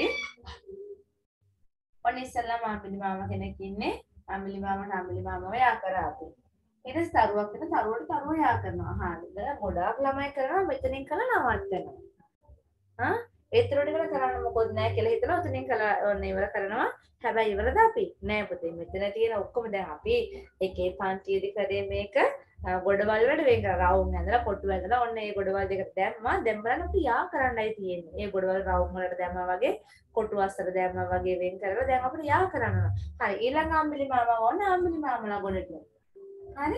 ඔන්න ඉස්සෙල්ලා මාමිලි මාමා කෙනෙක් ඉන්නේ. අමිලි මාමට අමිලි මාමව යා කරා අපි. ඊට පස්සේ තරුවක් වෙන තරුවට තරුව යා කරනවා. හරිද? ගොඩාක් ළමයි කරනවා මෙතනින් කළා නවත්තනවා. ආ ඒතරොඩ ඉවර කරන්න මොකොත් නැහැ කියලා හිතලා උතනින් කළා ඔන්න ඉවර කරනවා. හැබැයි ඉවරද අපි? නෑ පුතේ. මෙතන තියෙන ඔක්කොම දැන් අපි එකේ පන්තියේදී කරේ මේක ගොඩවල් වලට වෙන් කරලා රවුම් ඇඳලා කොටු ඇඳලා ඔන්න ඒ ගොඩවල් දෙකට දැම්මා. දැන් බලන්න අපි යා කරන්නයි තියෙන්නේ. ඒ ගොඩවල් රවුම් වලට දැම්මා වගේ කොටු අස්සට දැම්මා වගේ වෙන් කරලා දැන් අපිට යා කරන්න ඕන. හරි ඊළඟ අම්බිලි මාමා ඕන අම්බිලි මාමලා ගොඩට. හරි?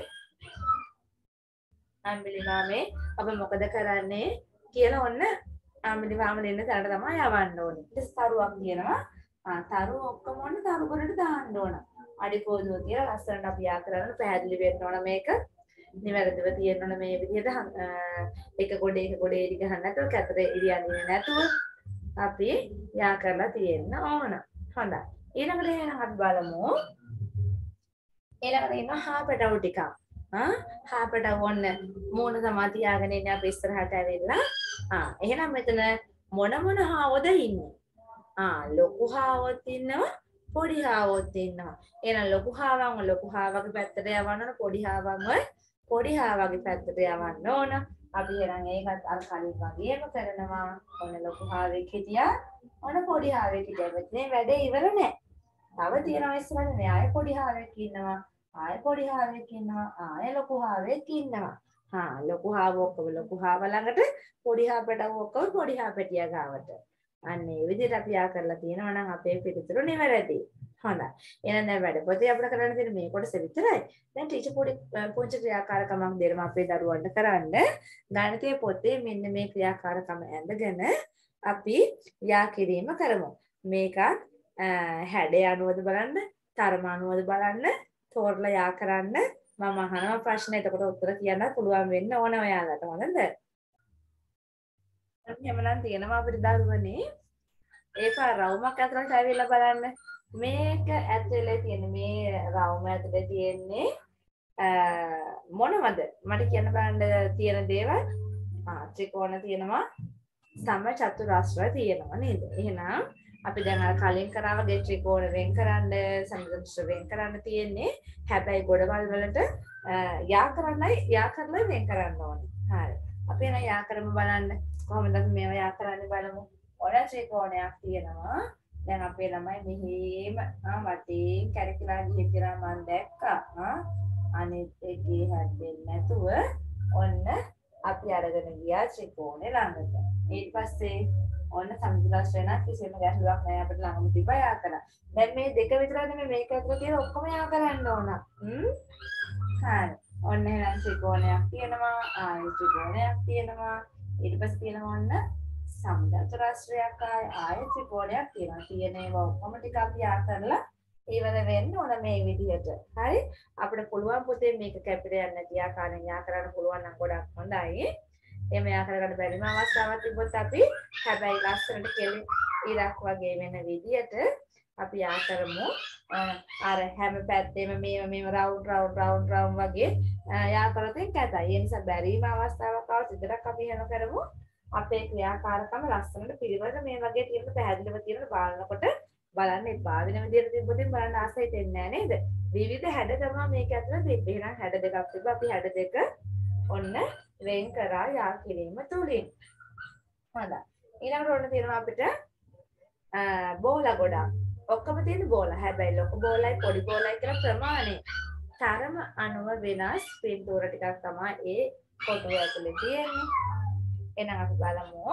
අම්බිලි මාමේ අපි මොකද කරන්නේ කියලා ඔන්න අම්බිලි මාමලා ඉන්න තැනට තමයි යවන්න ඕනේ. ඊට තරුවක් කියනවා. ආ තරුව ඔක්කොම ඔන්න තරු ගොඩට දාන්න ඕන. අඩි කෝදුව තියලා ලස්සනට අපි යා කරන්න පැහැදිලි වෙන්න ඕන මේක. නිවැරදිව තියෙන්න ඕන මේ විදිහට එක ගොඩ එක ගොඩ එලි ගහන්න නැතුව කැතර එලියන්නේ නැතුව අපි යා කරලා තියෙන්න ඕන. හොඳයි. ඊළඟට එහෙනම් අපි බලමු. ඊළඟට ඉන්න හාපටව ටිකක්. ආ හාපටව ඔන්න මූණ තමයි තියාගෙන ඉන්නේ අපි ඉස්සරහට ඇවිල්ලා. ආ එහෙනම් මෙතන මොන මොන හාවද ඉන්නේ? ආ ලොකු හාවොත් ඉන්නවා පොඩි හාවොත් ඉන්නවා. එහෙනම් ලොකු හාවන් ලොකු හාවගේ පැත්තට යවන්න ඕන පොඩි හාවන් පොඩි හාවගේ පැත්තට යවන්න ඕන. අපි එහෙනම් ඒකත් අර කලින් වගේම කරනවා. ඔන්න ලොකු හාවෙක් හිටියා. ඔන්න පොඩි හාවෙක් හිටියා. මෙතන වැඩේ ඉවර නෑ. තව තියෙනවා ඉස්සරහට නේ ආයෙ පොඩි හාවෙක් ඉන්නවා. ආයෙ පොඩි හාවෙක් ඉන්නවා. ආයෙ ලොකු හාවෙක් ඉන්නවා. හා ලොකු හාව ඔක්කොම ලොකු හාව ළඟට පොඩි හාපටව ඔක්කොම පොඩි හාපටියා ගාවට. අන්න ඒ විදිහට අපි යා කරලා තියෙනවා නම් අපේ පිළිතුරු නිවැරදි. හොඳයි. එහෙනම් දැන් වැඩ පොතේ අපිට කරන්න තියෙන මේ කොටස විතරයි. දැන් ටීචර් පොඩි පොන්ච ක්‍රියාකාරකමක් දෙනවා අපේ දරුවන්ට කරන්න. ගණිතයේ පොතේ මෙන්න මේ ක්‍රියාකාරකම ඇඳගෙන අපි යා කිරීම කරමු. මේකත් හැඩය අනුවද බලන්න, තරම අනුවද බලන්න, තෝරලා යා කරන්න. මම අහනවා ප්‍රශ්න. එතකොට උත්තර කියන්න පුළුවන් වෙන්න ඕන ඔයාලට. හොඳද? එහෙමනම් තියෙනවා අපිට දරුවනේ. ඒක රවුමක් ඇතුළට ඇවිල්ලා බලන්න. මේක ඇතුලේ තියෙන මේ රවුම ඇතුලේ තියෙන්නේ මොනවද? මට කියන්න බලන්න තියෙන දේවල්. ආ ත්‍රිකෝණ තියෙනවා. සම චතුරස්‍ර තියෙනවා නේද? එහෙනම් අපි දැන් අර කලින් කරා වගේ ත්‍රිකෝණ වෙන් කරන්න, සමචතුරස්‍ර වෙන් කරන්න තියෙන්නේ. හැබැයි ගොඩවල් වලට යා කරන්නයි යා කරලා වෙන් කරන්න ඕනේ. හරි. අපි එන යා කරමු බලන්න. කොහොමද මේවා යා කරන්නේ බලමු. ඔය ත්‍රිකෝණයක් තියෙනවා. දැන් අපේ ළමයි මෙහෙම ආ වටේ කැරකිලා ගිහින් කියලා මම දැක්කා. ආ අනිත් එකේ හැදෙන්නේ නැතුව ඔන්න අපි අරගෙන ගියා ත්‍රිකෝණේ ළඟට. ඊට පස්සේ ඔන්න සම්පූර්ණ වෙන කිසිම ගැටලුවක් නැහැ අපිට ළඟම තිබ්බා යා කරා. දැන් මේ දෙක විතර නෙමෙයි මේක ඇතුළේ තියෙන ඔක්කොම යා කරන්න ඕන. හ්ම්. හරි. ඔන්න එහෙනම් ත්‍රිකෝණයක් තියෙනවා, ආයෙ ත්‍රිකෝණයක් තියෙනවා. ඊට පස්සේ තියෙනවා ඔන්න සම්චතුරාස්‍රයක් ආය ආයෙ ත්‍රිකෝණයක් තියෙනවා. තියෙන ඒවා ඔක්කොම ටික අපි යා කරලා ඉවර වෙන්න ඕන මේ විදිහට. හරි? අපිට පුළුවන් පුතේ මේක කැපිට යන්න නැති ආකාරයෙන් යා කරන්න පුළුවන් නම් ගොඩක් හොඳයි. එහෙම යා කරගන්න බැරිම අවස්ථාවක් තිබ්බොත් අපි හැබැයි ලස්සනට කෙලි ඉරක් වගේ වෙන විදිහට අපි යා කරමු. අර හැම පැත්තෙම මේව මේව රවුන්ඩ් රවුන්ඩ් රවුන්ඩ් රවුන්ඩ් වගේ යා කරොත් ඒක ඇතයි. ඒ නිසා බැරිම අවස්ථාවක් ආවොත් ඉදරක් අපි එහෙම කරමු. අපේ ක්‍රියාකාරකම ලස්සනට පිළිවෙල මේ වගේ තියෙන පැහැදිලිව තියෙන බලනකොට බලන්න එපා වෙන විදිහට තිබ්බොත් බලන්න ආසයි දෙන්නේ නැහැ නේද? විවිධ හැඩ තමයි මේක ඇතුළේ තිබ්බේ. එහෙනම් හැඩ දෙකක් තිබ්බා. අපි හැඩ දෙක ඔන්න වෙන් කරා යා කිරීම තුලින්. හොඳයි. ඊළඟට ඔන්න තියෙනවා අපිට බෝල ගොඩක්. ඔක්කොම තියෙන බෝල. හැබැයි ලොකු බෝලයි පොඩි බෝලයි කියලා ප්‍රමාණය තරම අනුව වෙනස් පින්තූර ටිකක් තමයි ඒ කොටුව ඇතුලේ තියෙන්නේ. එහෙනම් අපි බලමු.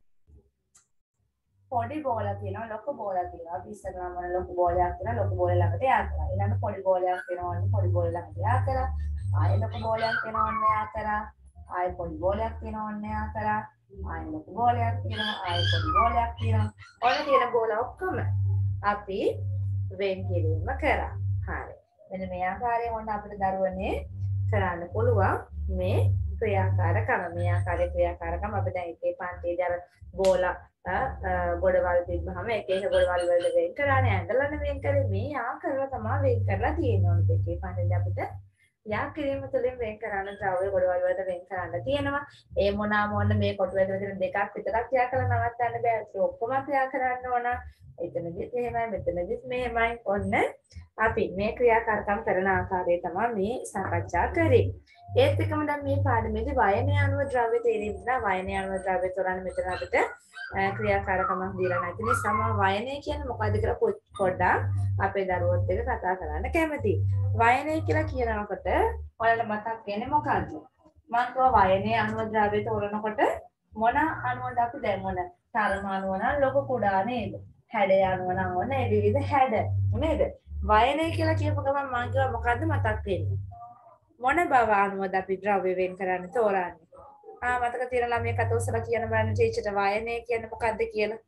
පොඩි බෝලක් තියෙනවා ලොකු බෝලක් තියෙනවා. අපි ඉස්සරහම මොන ලොකු බෝලයක් තියෙනවා ලොකු බෝලේ ළඟට යා කරා. ඊළඟ පොඩි බෝලයක් තියෙනවා ඔන්න පොඩි බෝලේ ළඟට යා කරා. ආයෙ ලොකු බෝලයක් තියෙනවා ඔන්න යා කරා. ආයෙ පොඩි බෝලයක් තියෙනවා ඔන්න යා කරා. ආයෙ ලොකු බෝලයක් තියෙනවා ආයෙ පොඩි බෝලයක් තියෙනවා. ඔන්න තියෙන බෝල ඔක්කොම අපි වෙන් කිරීම කරා. හරි. මෙන්න මේ ආකාරයෙන් ඔන්න අපිට දරුවනේ කරන්න පුළුවන් මේ ක්‍රියාකාරකම. මේ ආකාරයේ ක්‍රියාකාරකම අපි දැන් එකේ පන්තියේ අර බෝල ගොඩවල් තිබ්බහම එක එක ගොඩවල් වලට වෙන් කරානේ ඇඳලානේ වෙන් කරේ. මේ ආකාරව තමයි වෙන් කරලා තියෙනවා. දෙකේ පන්තියේ අපිට යා කිරීම තුළින් වෙන් කරන්න ද්‍රව්‍ය ගොඩවල් වලට වෙන් කරන්න තියෙනවා. ඒ මොනවාම ඔන්න මේ කොටු ඇතුලේ තියෙන දෙකක් විතරක් යා කරලා නවත්තන්න බෑ. ඒක ඔක්කොම යා කරන්න ඕන. එතනදිත් එහෙමයි මෙතනදිත් මෙහෙමයි. ඔන්න අපි මේ ක්‍රියාකාරකම් කරන ආකාරය තමයි මේ සාකච්ඡා කරේ. ඒත් එකම දැන් මේ පාඩමේදී වයනය අනුව ද්‍රව්‍ය තේරීම දා වයනය අනුව ද්‍රව්‍ය තෝරන්න මෙතන අපිට ක්‍රියාකාරකමක් දීලා නැති නිසා මම වයනය කියන්නේ මොකද්ද කියලා පොඩ්ඩක් අපේ දරුවොත් එක්ක කතා කරන්න කැමතියි. වයනය කියලා කියනකොට ඔයාලට මතක් වෙන්නේ මොකද්ද? මම කිව්වා වයනය අනුව ද්‍රව්‍ය තෝරනකොට මොන අණුවද අපි දැන් මොන තරම අණුව නම් ලොකු කුඩා නේද? හැඩය අණුව නම් ඔන්න ඒ විවිධ හැඩ නේද? වයනය කියලා කියපු ගමන් මම කිව්වා මොකද්ද මතක් වෙන්නේ? මොන බව අණුවද අපි ද්‍රව්‍ය වෙන් කරන්නේ තෝරන්නේ? ආ මතක තියෙන ළමයි කතෝසලා කියන බලන්න ටීචර්ට වයනය කියන්නේ මොකද්ද කියලා.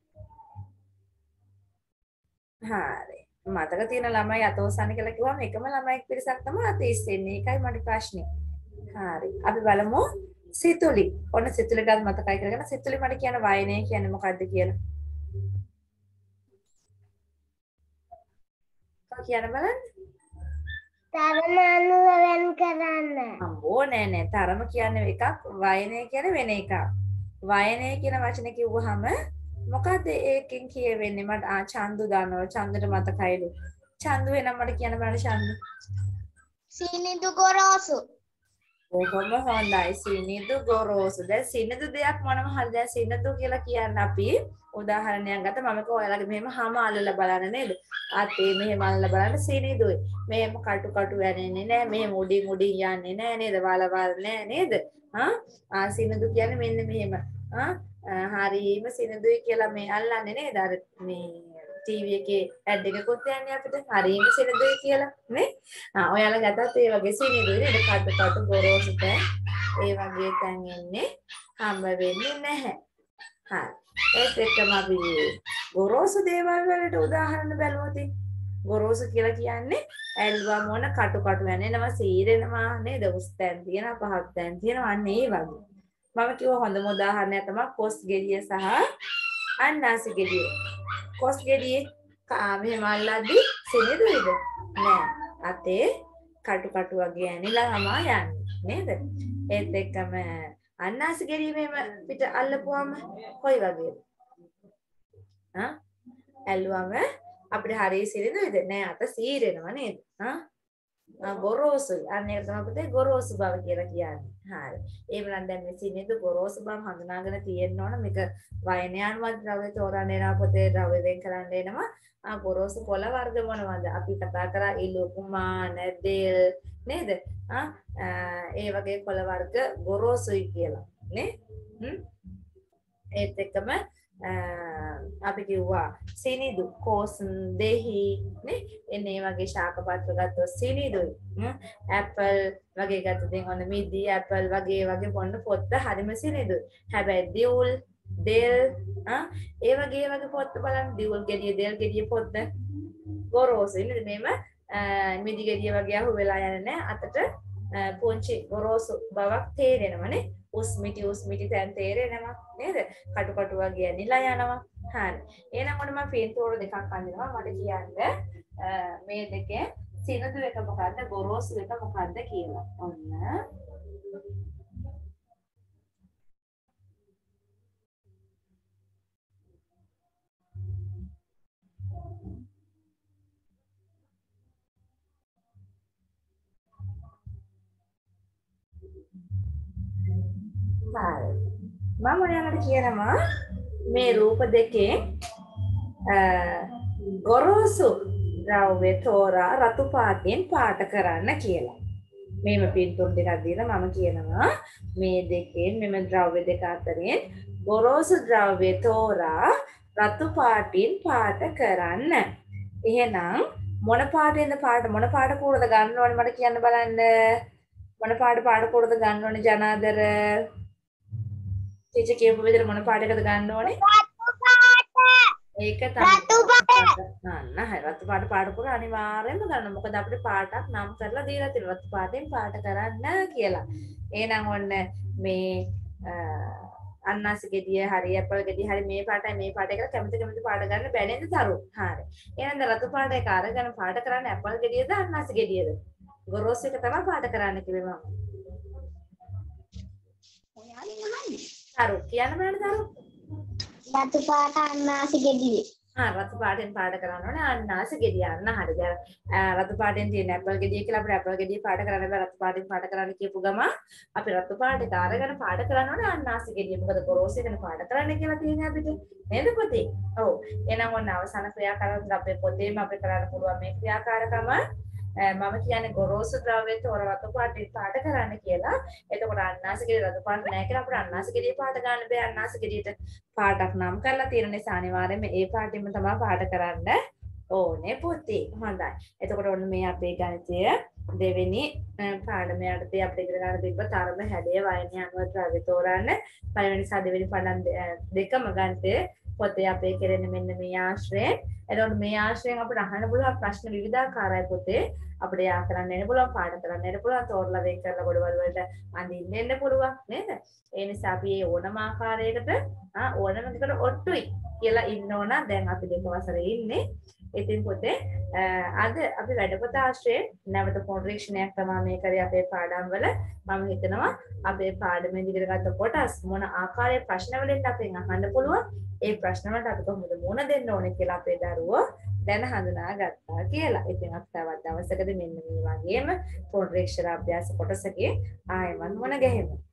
හරි. මතක තියෙන ළමයි අතෝසන කියලා කිව්වම එකම ළමයි පිරිසක් තමයි අතීස් වෙන්නේ. ඒකයි මට ප්‍රශ්නේ. හරි. අපි බලමු සිතුලි. ඔන්න සිතුලිටත් මතකයි කරගෙන සිතුලි මට කියන වයනය කියන්නේ මොකද්ද කියලා. කව කියන බලන්න. තරම අනුව වෙන් කරන්න. අම්බෝ නෑ නෑ තරම කියන්නේ එකක් වයනය කියන්නේ වෙන එකක්. වයනය කියන වචනේ කිව්වහම මොකද්ද ඒකෙන් කියවෙන්නේ? මට ආ චන්දු දන්නවා. චන්දට මතකයිලු. චන්දු වෙනම් මට කියන්න බලන්න චන්දු. සීනිදු ගොරෝසු. කොහොම හොඳයි සීනිදු ගොරෝසු. දැන් සීනිදු දෙයක් මොනම හරි දැන් සීනිදු කියලා කියන්නේ අපි උදාහරණයක් ගත්තා මම කිව්වා ඔයාලගේ මෙහෙම හැම අල්ලලා බලන්න නේද? අතේ මෙහෙම අල්ලලා බලන්න සීනිදුයි. මෙහෙම කටු කටු යන්නේ නැහැ. මෙහෙම උඩින් උඩින් යන්නේ නැහැ නේද? වල වල නැහැ නේද? හා ආ සීනිදු කියන්නේ මෙන්න මෙහෙම. හා හරීම සීනිදුයි කියලා මේ අල්ලන්නේ නේද? අර මේ ටීවී එකේ ඇඩ් එකකුත් යන්නේ අපිට හරීම සීනිදුයි කියලා නේ? ආ ඔයාලා ගත්තත් ඒ වගේ සීනිදුයි නේද? කටු කටු ගොරෝසුට ඒ වගේ තැන් එන්නේ හම්බ වෙන්නේ නැහැ. හරි. ඒත් එක්කම අපි ගොරෝසු දේවල් වලට උදාහරණ බැලුවොත් ගොරෝසු කියලා කියන්නේ ඇල්වා මොන කටු කටු යනවා සීරෙනවා නේද? උස් තැන් තියෙනවා පහත් තැන් තියෙනවා අන්න ඒ වගේ. මම කිව්ව හොඳම උදාහරණයක් තමයි කොස් ගෙඩිය සහ අන්නාසි ගෙඩිය. කොස් ගෙඩියේ මෙහෙම අල්ලද්දි සෙනෙදුයිද? නෑ. අතේ කටු කටු වගේ ඇනිලා තමයි යන්නේ නේද? ඒත් එක්කම අන්නාසි ගෙඩිය මෙහෙම පිට අල්ලපුවම කොයි වගේද? හා ඇල්ලුවම අපිට හරිය සීරෙනවද? නෑ අත සීරෙනවා නේද? හා ගොරෝසුයි. අන්න ඒක තමයි පුතේ ගොරෝසු බව කියලා කියන්නේ. හරි. එහෙනම් දැන් මේ සිනිඳු ගොරෝසු බව හඳුනාගෙන තියෙන්න ඕන. මේක වයනයන්වත් ද්‍රව්‍ය තෝරන්න එනවා පුතේ. ද්‍රව්‍ය වෙන් කරන්න එනවා. ආ ගොරෝසු කොළ වර්ග මොනවද? අපි කතා කරා ඉලුකුමා නැදෙල් නේද? ආ ඒ වගේ කොළ වර්ග ගොරෝසුයි කියලා. නේ? හ්ම්. ඒත් එක්කම අපි කිව්වා සිනිදු කෝසන් දෙහි නේ එන්නේ වගේ ශාක පත්‍ර ගත්තොත් සිනිදුයි ඇපල් වගේ ගත්තොත් ඔන්න මිදි ඇපල් වගේ වගේ පොන්න පොත්ත හරිම සිනිදුයි හැබැයි දියුල් දෙල් ආ ඒ වගේ වගේ පොත්ත බලන්න දියුල් ගෙඩිය දෙල් ගෙඩිය පොත්ත ගොරෝසු නේද මේම මිදි ගෙඩිය වගේ අහු වෙලා යන්නේ නැහැ අතට පොන්චි ගොරෝසු බවක් තේරෙනවනේ උස්මිටි උස්මිටි තැන් තේරෙනවා නේද? කටු කටු වගේ නිලා යනවා. හරි. එහෙනම් ඔන්න මම පින්තූර දෙකක් අඳිනවා. මට කියන්න මේ දෙකේ සිනිඳු එක මොකද්ද? ගොරෝසු එක මොකද්ද කියලා. ඔන්න. හරි. මම ඔයාලට කියනවා මේ රූප දෙකේ ගොරෝසු ද්‍රව්‍ය තෝරා රතු පාටෙන් පාට කරන්න කියලා. මේම පින්තූර දෙකක් දීලා මම කියනවා මේ දෙකෙන් මෙම ද්‍රව්‍ය දෙක අතරින් ගොරෝසු ද්‍රව්‍ය තෝරා රතු පාටින් පාට කරන්න. එහෙනම් මොන පාටෙන්ද පාට මොන පාට කූරද ගන්න ඕනේ මට කියන්න බලන්න. මොන පාට පාට කූරද ගන්න ඕනේ ජනාදර? ටීචර් කියපු විදිහට මොන පාටයකද ගන්න ඕනේ? රතු පාට. ඒක තමයි. රතු පාට. නන්න හරි රතු පාට පාට පුර අනිවාර්යෙන්ම ගන්න. මොකද අපිට පාටක් නම් කරලා දීලා තියෙනවා. රතු පාටෙන් පාට කරන්න කියලා. එහෙනම් ඔන්න මේ අන්නාසි ගෙඩිය හරි ඇපල් ගෙඩිය හරි මේ පාටයි මේ පාටයි කියලා කැමති කැමති පාට ගන්න බෑ නේද තරු? හරි. එහෙනම් රතු පාට එක අරගෙන පාට කරන්න ඇපල් ගෙඩියද අන්නාසි ගෙඩියද? ගොරෝසු එක තමයි පාට කරන්න කිව්වේ මම. ඔයාලෙන් අහන්නේ. තරු කියන්න බෑනේ තරු. රතු පාට අන්නාසි ගෙඩියේ. ආ රතු පාටෙන් පාට කරන්න ඕනේ අන්නාසි ගෙඩිය අන්න හරි. දැන් රතු පාටෙන් තියෙන ඇපල් ගෙඩිය කියලා අපිට ඇපල් ගෙඩිය පාට කරන්න බෑ. රතු පාටෙන් පාට කරන්න කියපු ගම අපි රතු පාටේ දාරගෙන පාට කරන්න ඕනේ අන්නාසි ගෙඩිය. මොකද ගොරෝසු එකනේ පාට කරන්න කියලා තියෙන්නේ අපිට. නේද පුතේ? ඔව්. එහෙනම් ඔන්න අවසාන ක්‍රියාකාරකම් අපේ පොතේම අපිට කරන්න පුළුවන් මේ ක්‍රියාකාරකම මම කියන්නේ ගොරෝසු ද්‍රව්‍ය තෝර රතු පාටේ පාට කරන්න කියලා. එතකොට අන්නාසි ගෙඩිය රතු පාට නැහැ කියලා අපිට අන්නාසි ගෙඩිය පාට ගන්න බෑ. අන්නාසි ගෙඩියට පාටක් නම් කරලා තියෙන නිසා අනිවාර්යයෙන්ම ඒ පාටින්ම තමයි පාට කරන්න ඕනේ පුතේ. හොඳයි. එතකොට ඔන්න මේ අපේ ගණිතය දෙවෙනි පාඩම යටතේ අපිට ඉගෙන ගන්න තිබ්බ තරම හැඩය වයන අනුව ද්‍රව්‍ය තෝරන්න. පළවෙනි සහ දෙවෙනි පාඩම් දෙකම ගණිතයේ පොතේ අපේ කෙරෙන්නේ මෙන්න මේ ආශ්‍රයෙන්. එතකොට මේ ආශ්‍රයෙන් අපිට අහන්න පුළුවන් ප්‍රශ්න විවිධාකාරයි පොතේ. අපිට යා කරන්න එන්න පුළුවන් පාඩ කරන්න එන්න පුළුවන් තෝරලා වෙන් කරලා ගොඩවල් වලට අඳින්න එන්න පුළුවන් නේද? ඒ නිසා අපි මේ ඕනම ආකාරයකට ආ ඕනම එකකට ඔට්ටුයි කියලා ඉන්න ඕන. දැන් අපි දෙක වසරේ ඉන්නේ. ඉතින් පොතේ අද අපි වැඩපොත ආශ්‍රයෙන් නැවත පොන්රීක්ෂණයක් තමයි මේ කරේ අපේ පාඩම් වල. මම හිතනවා අපේ පාඩමේ ඉදිරියට ගත්ත කොටස් මොන ආකාරයේ ප්‍රශ්න වලින් අපෙන් අහන්න පුළුවන්. ඒ ප්‍රශ්න වලට අපි කොහොමද මුහුණ දෙන්න ඕනේ කියලා අපේ දරුවෝ දැන හඳුනා ගත්තා කියලා. ඉතින් අපි තවත් දවසකදී මෙන්න මේ වගේම පොන්රීක්ෂණ අභ්‍යාස කොටසකේ ආයෙමත් මුණ ගැහෙමු.